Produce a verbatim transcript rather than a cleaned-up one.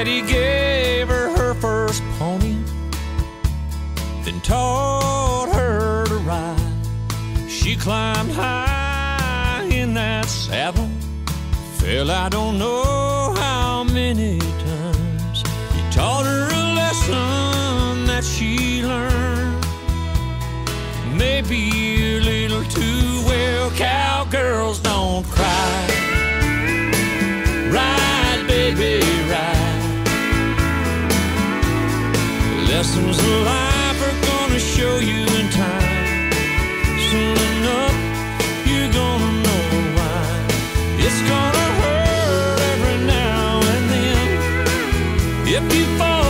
Daddy gave her her first pony, then taught her to ride. She climbed high in that saddle, fell I don't know how many times. He taught her a lesson that she learned, maybe a little too well. Cowgirls don't cry. Ride, baby, ride. Lessons of life are gonna show you in time. Soon enough, you're gonna know why. It's gonna hurt every now and then if you fall